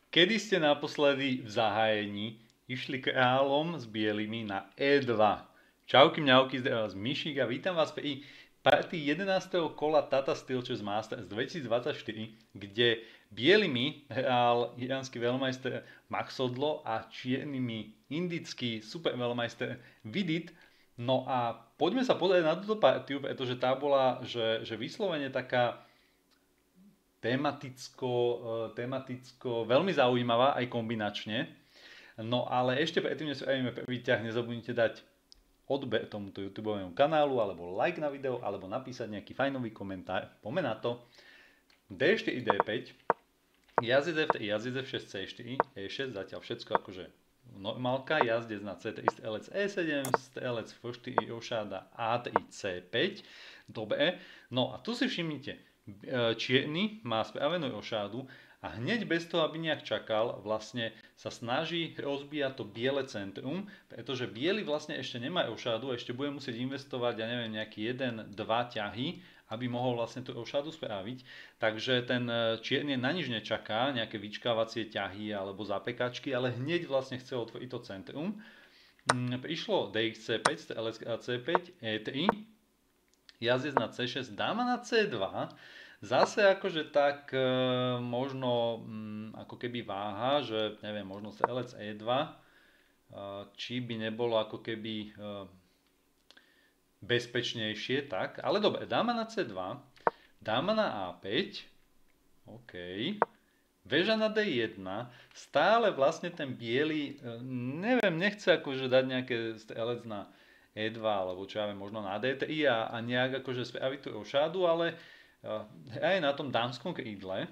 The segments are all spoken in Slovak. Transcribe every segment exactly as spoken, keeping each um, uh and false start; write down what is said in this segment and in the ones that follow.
Kedy ste naposledy v zahájení išli kráľom s bielými na é dva? Čauky mňauky, zdraví vás Myšík a vítam vás pri partii jedenásteho kola Tata Steel Chess Masters dvetisícdvadsaťštyri, kde bielými hral iránsky veľmajster Maxodlo a čiernymi indický super veľmajster Vidit. No a poďme sa pozrieť na túto partiu, pretože tá bola že, že vyslovene taká tematicko, eh, tematicko veľmi zaujímavá aj kombinačne. No ale ešte predtým, než spravíme prvý ťah, nezabudnite dať odber tomuto YouTubeovému kanálu, alebo like na video, alebo napísať nejaký fajnový komentár. Poďme na to. dé štyri, dé päť, jazdec ef tri, jazdec ef šesť, cé štyri, é šesť, zatiaľ všetko akože normálka, jazdec na cé tri, strelec é sedem, strelec ef štyri, rošáda á tri, cé päť. Dobre, no a tu si všimnite, čierny má spravenú rošádu a hneď bez toho, aby nejak čakal, vlastne sa snaží rozbíjať to biele centrum, pretože biely vlastne ešte nemá rošádu, ešte bude musieť investovať, ja neviem, nejaký jeden, dva ťahy, aby mohol vlastne tú rošádu spraviť. Takže ten čierny na nič nečaká, nejaké vyčkávacie ťahy alebo zapekačky, ale hneď vlastne chce otvoriť to centrum. Prišlo dé iks cé päť, strelec á cé päť, é tri, jazdec na cé šesť, dáma na cé dva. Zase akože tak e, možno m, ako keby váha, že neviem, možno strelec é dva, e, či by nebolo ako keby e, bezpečnejšie, tak. Ale dobre, dáma na cé dva, dáma na á päť, OK, väža na dé jeden, stále vlastne ten biely, e, neviem, nechce akože dať nejaké strelec na é dva, alebo čo ja viem, možno na dé tri a, a nejak akože spraviť tú rošádu, ale aj na tom dámskom krídle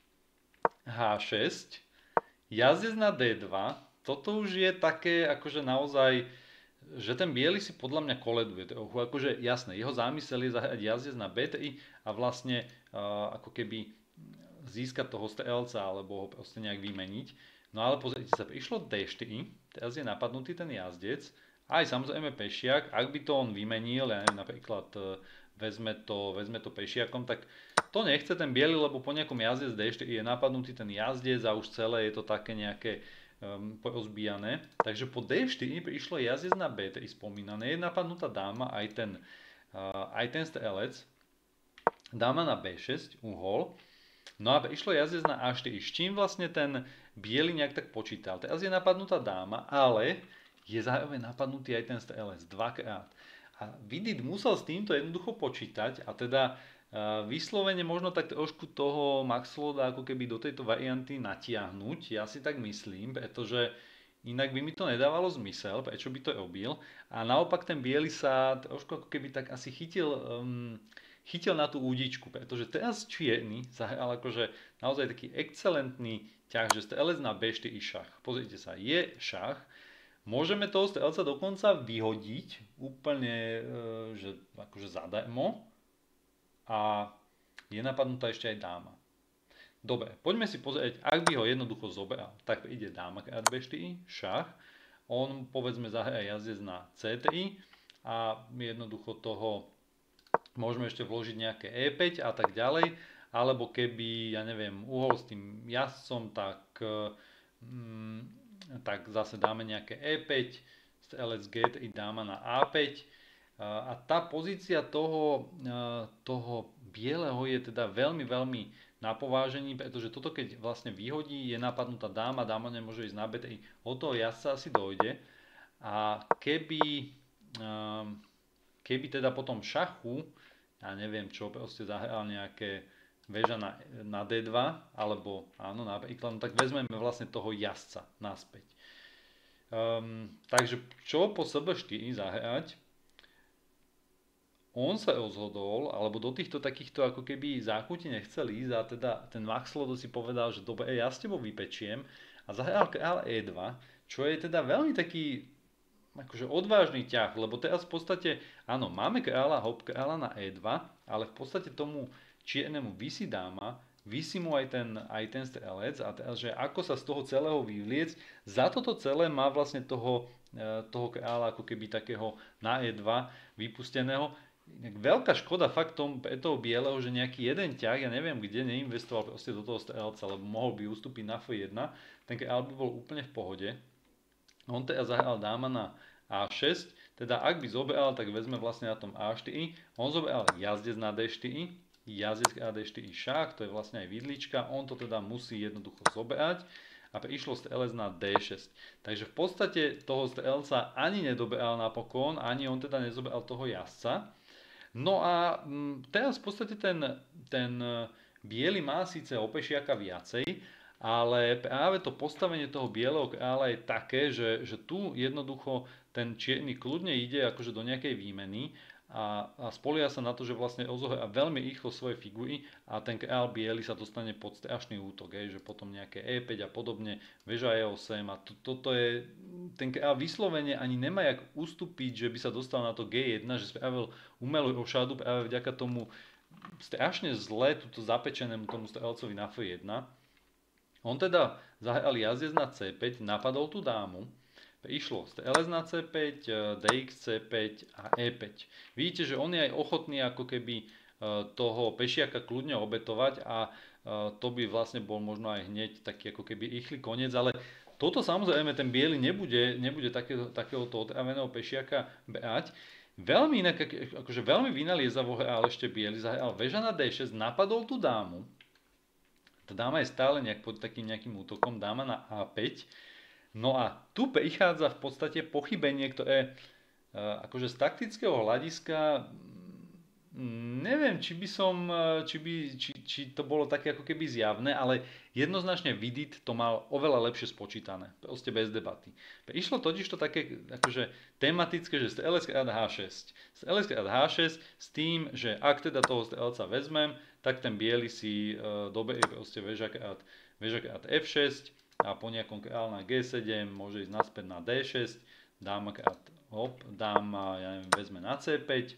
há šesť, jazdec na dé dva, toto už je také akože naozaj, že ten biely si podľa mňa koleduje trochu, akože jasné, jeho zámysel je zahrať jazdec na bé tri a vlastne uh, ako keby získať toho strelca alebo ho proste nejak vymeniť. No ale pozrite sa, prišlo dé štyri, teraz je napadnutý ten jazdec, aj samozrejme pešiak, ak by to on vymenil, ja neviem, napríklad vezme to, vezme to pešiakom, tak to nechce ten biely, lebo po nejakom jazdec dé štyri je napadnutý ten jazdec a už celé je to také nejaké um, porozbijané. Takže po dé štyri prišlo jazdec na bé tri spomínané, je napadnutá dáma, aj ten, uh, aj ten strelec, dáma na bé šesť, uhol, no a prišlo jazdec na á štyri, s čím vlastne ten biely nejak tak počítal. Teraz je napadnutá dáma, ale je zároveň napadnutý aj ten strelec dvakrát. A Vidit musel s týmto jednoducho počítať a teda uh, vyslovene možno tak trošku toho Maxloda ako keby do tejto varianty natiahnuť, ja si tak myslím, pretože inak by mi to nedávalo zmysel, prečo by to robil. A naopak ten biely sa trošku ako keby tak asi chytil, um, chytil na tú údičku, pretože teraz čierny zahral akože naozaj taký excelentný ťah, že strelec na bé štyri šach. Pozrite sa, je šach. Môžeme toho strelca dokonca vyhodiť úplne, že akože zadarmo a je napadnutá ešte aj dáma. Dobre, poďme si pozrieť, ak by ho jednoducho zobral, tak ide dáma krát bé štyri, šach, on povedzme zahraje jazdec na cé tri a jednoducho toho môžeme ešte vložiť nejaké é päť a tak ďalej, alebo keby, ja neviem, uhol s tým jazdcom, tak... Hmm, tak zase dáme nejaké é päť, strelec gé tri, dáma na á päť a tá pozícia toho, toho bieleho je teda veľmi, veľmi na povážení, pretože toto keď vlastne vyhodí, je napadnutá dáma, dáma nemôže ísť na bé tri, od toho jazdca asi dojde a keby, keby teda po tom šachu, ja neviem čo, proste zahral nejaké väža na, na dé dva, alebo áno, napríklad, no tak vezmeme vlastne toho jazdca naspäť. Um, takže čo po es bé štyri zahrať? On sa rozhodol, alebo do týchto takýchto ako keby záchutí nechcel ísť a teda ten Maxlodo si povedal, že dobre, ja s tebou vypečiem a zahral kráľ é dva, čo je teda veľmi taký akože odvážny ťah, lebo teraz v podstate, áno, máme kráľa, hop kráľa na é dva, ale v podstate tomu čiernemu visí dáma, visí mu aj ten, aj ten strelec a teraz, že ako sa z toho celého vyvliec, za toto celé má vlastne toho, toho kráľa ako keby takého na é dva vypusteného. inak veľká škoda fakt tom, toho bieleho, že nejaký jeden ťah, ja neviem kde, neinvestoval proste do toho strelca, lebo mohol by ustúpiť na ef jedna, ten kráľ by bol úplne v pohode. On teda zahral dáma na á šesť, teda ak by zobral, tak vezme vlastne na tom á štyri, on zobral jazdec na dé štyri, jazdec a dé štyri šach, to je vlastne aj vidlička, on to teda musí jednoducho zoberať a išlo strelec na dé šesť. Takže v podstate toho strelca ani nedoberal napokon, ani on teda nezoberal toho jazdca. No a teraz v podstate ten, ten biely má síce o pešiaka viacej, ale práve to postavenie toho bieleho kráľa je také, že, že tu jednoducho ten čierny kľudne ide akože do nejakej výmeny a, a spolieha sa na to, že vlastne rozohrá veľmi rýchlo svoje figury a ten kráľ biely sa dostane pod strašný útok, hej, že potom nejaké é päť a podobne, väža é osem a to, toto je, ten kráľ vyslovene ani nemá jak ustúpiť, že by sa dostal na to gé jedna, že spravil umelú rošádu práve vďaka tomu strašne zle túto zapečenému tomu strelcovi na ef jedna. On teda zahral jazdec na cé päť, napadol tú dámu, išlo strelec na cé päť, dé iks cé päť a é päť. Vidíte, že on je aj ochotný ako keby toho pešiaka kľudne obetovať a to by vlastne bol možno aj hneď taký ako keby rýchly koniec, ale toto samozrejme ten biely nebude, nebude takého, takéhoto otraveného pešiaka brať. Veľmi inak, akože veľmi vynaliezavo hral ešte biely, zahral väža na dé šesť, napadol tú dámu. Tá dáma je stále nejak pod takým nejakým útokom, dáma na á päť. No a tu prichádza v podstate pochybenie, ktoré akože z taktického hľadiska neviem, či by som, či, by, či, či to bolo také ako keby zjavné, ale jednoznačne Vidit to mal oveľa lepšie spočítané, proste bez debaty. Išlo totiž to také akože tematické, že strelec krát há šesť. Strelec krát há šesť s tým, že ak teda toho strelca vezmem, tak ten biely si uh, doberie proste väža krát, väža krát ef šesť a po nejakom kráľ na gé sedem môže ísť naspäť na dé šesť, dáma krát hop, dáma, ja neviem, vezme na cé päť,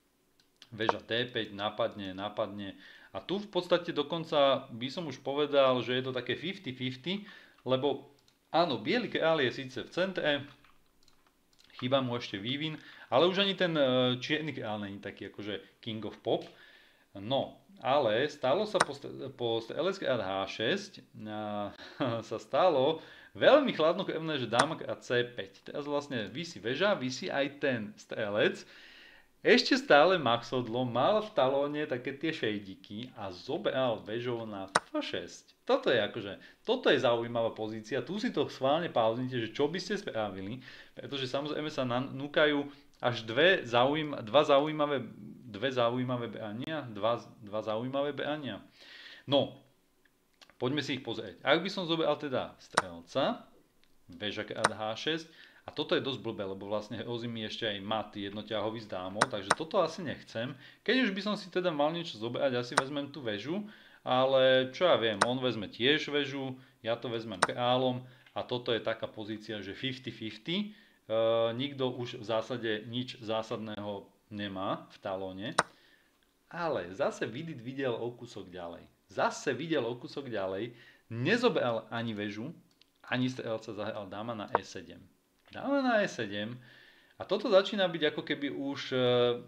väža dé päť, napadne, napadne. A tu v podstate dokonca by som už povedal, že je to také päťdesiat päťdesiat, lebo áno, biely kráľ je síce v centre, chýba mu ešte vývin, ale už ani ten čierny kráľ není taký akože king of pop. No, ale stalo sa po, po strelec krát há šesť sa stalo veľmi chladnokrvné, že dáma krát cé päť. Teraz vlastne visí väža, visí aj ten strelec. Ešte stále Maxodlo mal v talóne také tie šejdiky a zobral väžou na ef šesť. Toto je akože, toto je zaujímavá pozícia. Tu si to schválne pauznite, že čo by ste spravili, pretože samozrejme sa nanúkajú až dve zaujím, dva zaujímavé, dve zaujímavé beania, dva, dva zaujímavé beania. No, poďme si ich pozrieť. Ak by som zobral teda strelca, väža krát há šesť, a toto je dosť blbé, lebo vlastne hrozí mi ešte aj mat jednoťahový s dámou, takže toto asi nechcem. Keď už by som si teda mal niečo zobrať, asi vezmem tú väžu, ale čo ja viem, on vezme tiež väžu, ja to vezmem kráľom a toto je taká pozícia, že päťdesiat päťdesiat. E, nikto už v zásade nič zásadného nemá v talóne, ale zase Vidit videl o kúsok ďalej. Zase videl o kúsok ďalej, nezobral ani väžu, ani strelca, zahral dáma na é sedem. Dáme na é sedem a toto začína byť ako keby už e,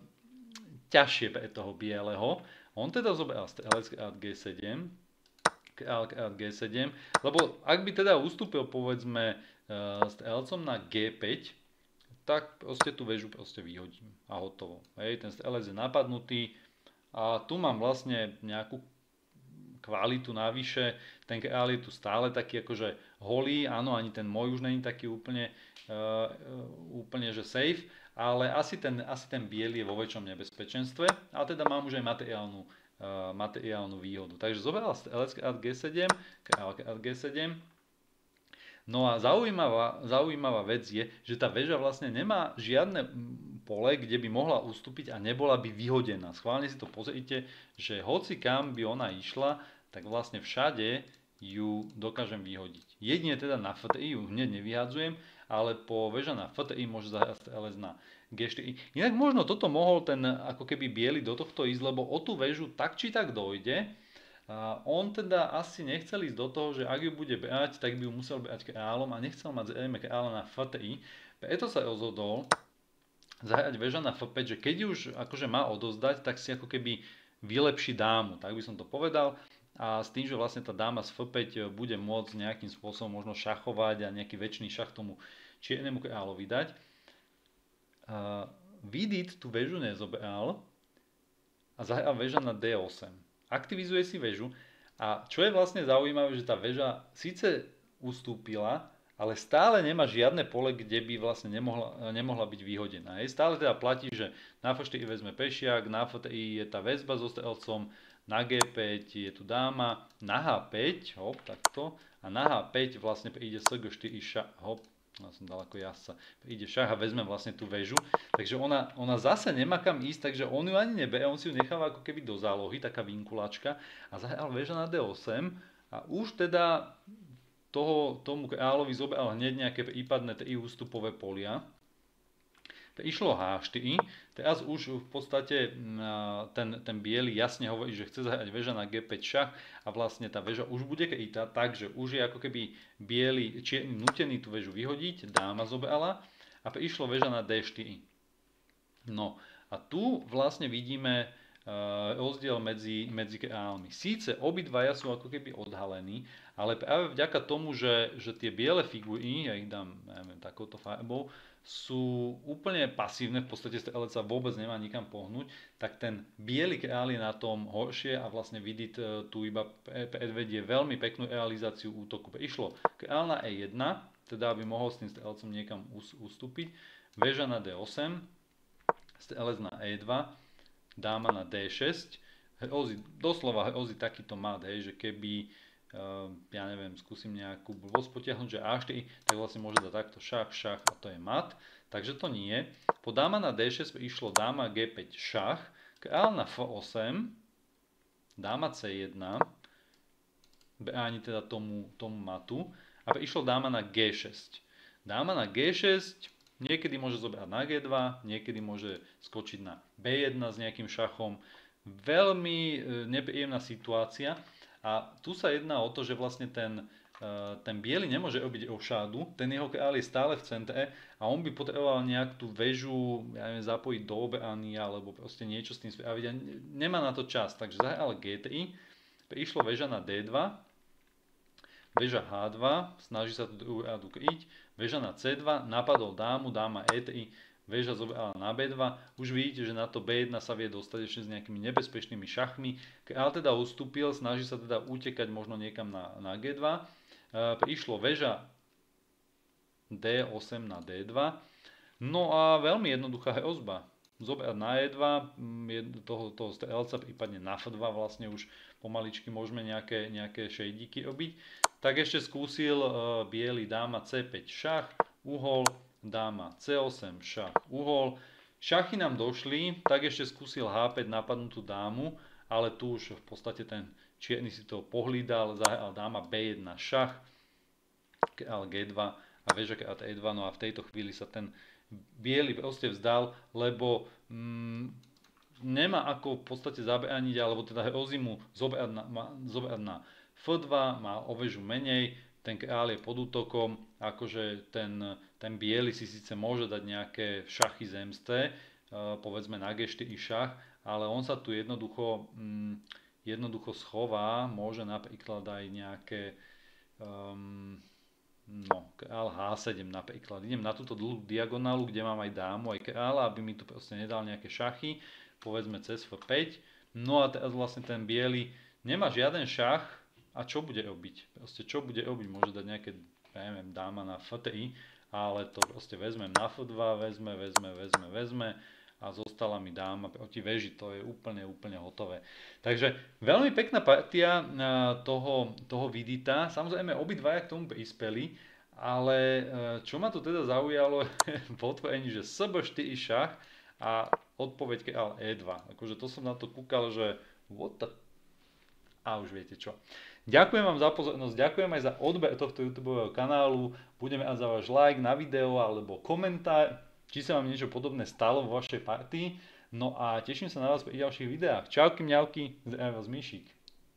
ťažšie pre toho bieleho. On teda zobral strelec krát gé sedem, kráľ krát gé sedem, lebo ak by teda ustúpil povedzme e, strelcom na gé päť, tak proste tú väžu proste vyhodím a hotovo. Hej, ten strelec je napadnutý a tu mám vlastne nejakú kvalitu navyše, ten kráľ je tu stále taký akože holý, áno, ani ten môj už není taký úplne, uh, úplne že safe, ale asi ten, asi ten biely je vo väčšom nebezpečenstve, ale teda mám už aj materiálnu, uh, materiálnu výhodu. Takže zobral strelec krát gé sedem, kráľ krát gé sedem. No a zaujímavá, zaujímavá vec je, že tá väža vlastne nemá žiadne pole, kde by mohla ustúpiť a nebola by vyhodená. Schválne si to pozrite, že hoci kam by ona išla, tak vlastne všade ju dokážem vyhodiť. Jedine teda na ef tri ju hneď nevyhadzujem, ale po väža na ef tri môže zahrať strelec na gé štyri. Inak možno toto mohol ten ako keby biely do tohto ísť, lebo o tú väžu tak či tak dojde. A on teda asi nechcel ísť do toho, že ak ju bude brať, tak by ju musel brať kráľom a nechcel mať zrejme kráľa na ef tri. Preto sa rozhodol, zahrať väža na ef päť, že keď už akože má odozdať, tak si ako keby vylepší dámu, tak by som to povedal. A s tým, že vlastne tá dáma z ef päť bude môcť nejakým spôsobom možno šachovať a nejaký väčší šach tomu čiernemu kráľovi dať. Uh, Vidit tú väžu nezobral a zahral väža na dé osem. Aktivizuje si väžu a čo je vlastne zaujímavé, že tá väža síce ustúpila, ale stále nemá žiadne pole, kde by vlastne nemohla, nemohla byť vyhodená. Hej. Stále teda platí, že na ef štyri vezme pešiak, na ef tri je tá väzba so strelcom, na gé päť je tu dáma, na há päť, hop, takto, a na há päť vlastne príde es gé štyri šach, hop, ja som dal ako jazdca, príde šach a vezme vlastne tú väžu, takže ona, ona zase nemá kam ísť, takže on ju ani nebere, on si ju necháva ako keby do zálohy, taká vinkulačka, a zahral väža na dé osem a už teda toho, tomu kráľovi zobral hneď nejaké prípadné tri ústupové polia. Išlo há štyri, teraz už v podstate ten, ten biely jasne hovorí, že chce zahrať väža na gé päť šach a vlastne tá väža už bude krytá, takže už je ako keby biely čierny nutený tú väžu vyhodiť, dáma zobrala a išlo väža na dé štyri. No a tu vlastne vidíme rozdiel medzi, medzi kráľmi. Síce obidvaja sú ako keby odhalení, ale práve vďaka tomu, že, že tie biele figúry, ja ich dám neviem, takouto farbou, sú úplne pasívne, v podstate strelec sa vôbec nemá nikam pohnúť, tak ten biely kráľ je na tom horšie a vlastne Vidit tu iba predvedie veľmi peknú realizáciu útoku. Išlo kráľ na é jedna, teda aby mohol s tým strelcom niekam ustúpiť, väža na dé osem, strelec na é dva, dáma na dé šesť, hrozí, doslova hrozí takýto mat, hej, že keby, uh, ja neviem, skúsim nejakú blbosť potiahnuť, že á štyri, tak vlastne môže dať takto šach, šach a to je mat, takže to nie. Po dáma na dé šesť išlo dáma gé päť šach, kráľ na ef osem, dáma cé jedna, bráni teda tomu, tomu matu, a išlo dáma na gé šesť. Dáma na gé šesť, niekedy môže zobrať na gé dva, niekedy môže skočiť na bé jedna s nejakým šachom. Veľmi nepríjemná situácia a tu sa jedná o to, že vlastne ten, ten biely nemôže robiť rošádu, ten jeho kráľ je stále v centre a on by potreboval nejak tú väžu, ja neviem, zapojiť do obrany alebo proste niečo s tým spraviť a nemá na to čas, takže zahral gé tri, prišlo väža na dé dva, väža há dva, snaží sa tú druhú rádu kryť, väža na cé dva, napadol dámu, dáma é tri, väža zobrala na bé dva, už vidíte, že na to bé jedna sa vie dostať ešte s nejakými nebezpečnými šachmi, kráľ teda ustúpil, snaží sa teda utekať možno niekam na, na gé dva, e, prišlo väža dé osem na dé dva, no a veľmi jednoduchá hrozba. Zobrať na é dva, toho, toho strelca, prípadne na ef dva vlastne už pomaličky môžeme nejaké, nejaké šejdiky robiť. Tak ešte skúsil uh, biely dáma cé päť šach, uhol, dáma cé osem šach, uhol. Šachy nám došli, tak ešte skúsil há päť napadnúť tú dámu, ale tu už v podstate ten čierny si to pohlídal, zahral dáma bé jedna šach, kráľ gé dva a väža kráľ é dva, no a v tejto chvíli sa ten biely proste vzdal, lebo mm, nemá ako v podstate zabrániť, alebo teda hrozí mu zobrať na, zobrať na ef dva, má o väžu menej, ten kráľ je pod útokom, akože ten, ten biely si síce môže dať nejaké šachy zemsté, povedzme na gé štyri šach, ale on sa tu jednoducho, mm, jednoducho schová, môže napríklad aj nejaké um, no, kráľ há sedem napríklad. Idem na túto dlhú diagonálu, kde mám aj dámu, aj kráľa, aby mi tu proste nedal nejaké šachy, povedzme cez ef päť. No a teraz vlastne ten biely nemá žiaden šach a čo bude robiť? Proste čo bude robiť? Môže dať nejaké, ja neviem, dáma na ef tri, ale to proste vezmem na ef dva, vezme, vezme, vezme, vezme a zostala mi dáma proti väži, to je úplne, úplne hotové. Takže veľmi pekná partia toho, toho Vidita, samozrejme obidvaja k tomu prispeli, ale čo ma tu teda zaujalo je potvorení, že es bé štyri šach a odpoveď kráľ é dva. Akože to som na to kúkal, že what the... A už viete čo. Ďakujem vám za pozornosť, ďakujem aj za odber tohto YouTubeového kanálu, budeme aj za váš like na video alebo komentár, či sa vám niečo podobné stalo vo vašej partii. No a teším sa na vás pri ďalších videách. Čauky mňauky, zdravím vás Míšik.